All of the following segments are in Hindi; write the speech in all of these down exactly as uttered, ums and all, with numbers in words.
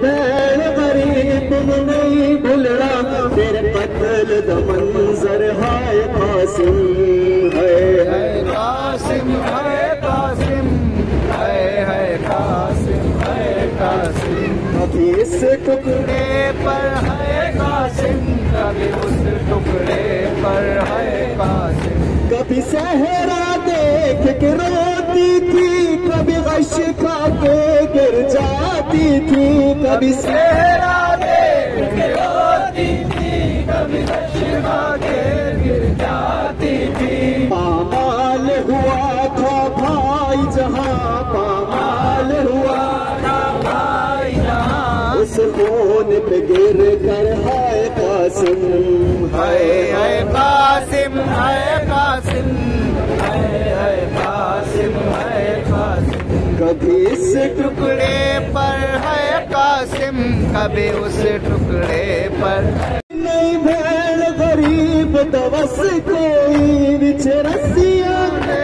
भैन गरीब नहीं भुलना तेरे कत्ल दा मंजर हाय कासिम है है कासिम है कासिम है है कासिम है कासिम कभी इस टुकड़े पर है कासिम कभी उस टुकड़े पर है कासिम कभी सहरा देख के रोती थी कभी गश खा के गिर जाती थी कभी सहरा देख के रोती थी कभी गश खा के गिर जाती थी पामाल हुआ था भाई जहां पामाल हुआ था भाई जहां उस खून पे गिर कर हाय कासिम हाय हाय कासिम हाय कासिम हाय हाय कासिम हाय कासिम कभी इस टुकड़े पर है कासिम कभी उस टुकड़े पर नहीं भैन गरीब दवस कोई बिच रस्सिया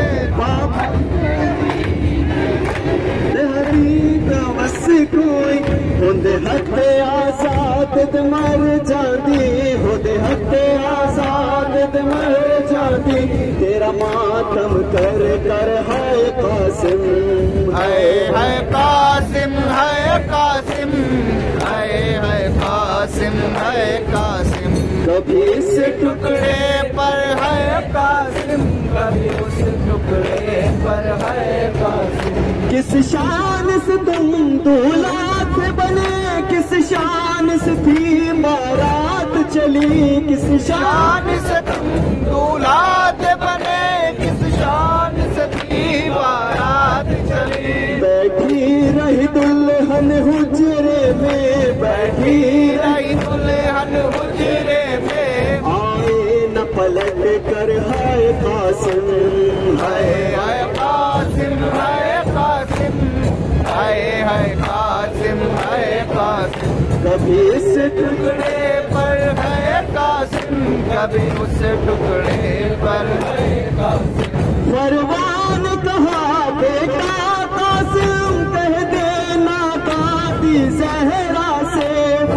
दवस कोई होंदे हथे आजाद ते मर जाती होंदे हथे आजाद ते मर जाती तेरा मातम कर कर हाय कासिम हाय हाय कासिम हाय कासिम हाय हाय कासिम हाय कासिम कभी इस टुकड़े पर है कासिम कभी उस टुकड़े पर है कासिम किस शान से तुम दूल्हा बने किस शान से थी बारात चली किस शान से तुम दूल्हा बने किस शान से थी बारात चली बैठी रही दुल्हन हुजरे में बैठी रही दुल्हन हुजरे में आए न पलट कर हाय कासिम हाय हाय कासिम हाय कासिम हाय हाय कासिम हाय कासिम कभी इस टुकड़े पर है कासिम कभी उस टुकड़े पर है कासिम फरमान कहा बेटा कासिम कह देना दादी जहरा से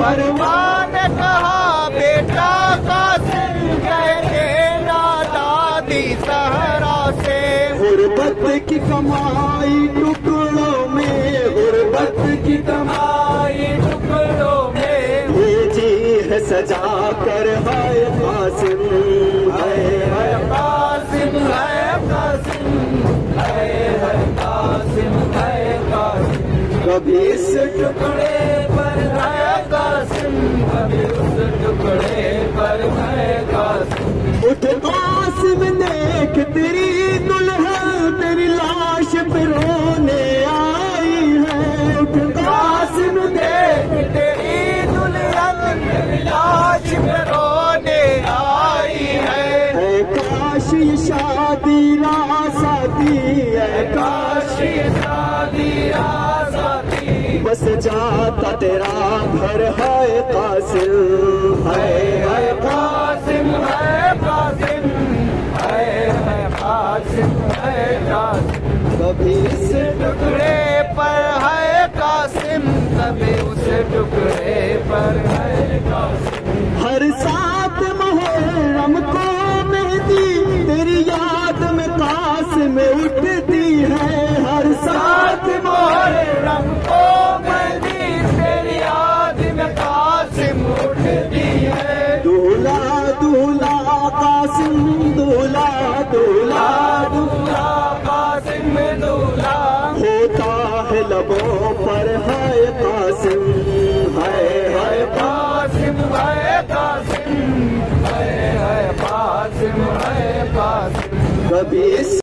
फरमान कहा बेटा कासिम कह देना दादी जहरा से गुर्बत की कमाई टुकड़ों में गुर्बत की कमाई टुकड़ों में भेजी है सजा कर हाय कासिम हाय हाय कासिम हाय कासिम हाय हाय कासिम हाय कासिम कभी इस टुकड़े पर है कासिम कभी उस टुकड़े पर है कासिम उठ कासिम देख तेरी दुल्हन तेरी लाश पे रोने आई है उठ कासिम देख तेरी दुल्हन तेरी लाश पे रोने आई है काश ये शादी रासाती है काश ये शादी रासाती बस जाता तेरा घर है कासिम हाय हाय कासिम है कासिम हाय हाय कासिम है कासिम कभी इस टुकड़े पर है कासिम कभी उस टुकड़े पर है कासिम हर साथ मुहर्रम को मेहंदी तेरी याद में कासिम उठती है हर साथ मुहर्रम को मेहंदी तेरी याद में कासिम उठती है दूल्हा दूल्हा कासिम दूल्हा दूल्हा दूल्हा कासिम दूल्हा होता है लबों पर है कासिम हाय हाय कासिम हाय कासिम हाय हाय कासिम हाय कासिम कभी इस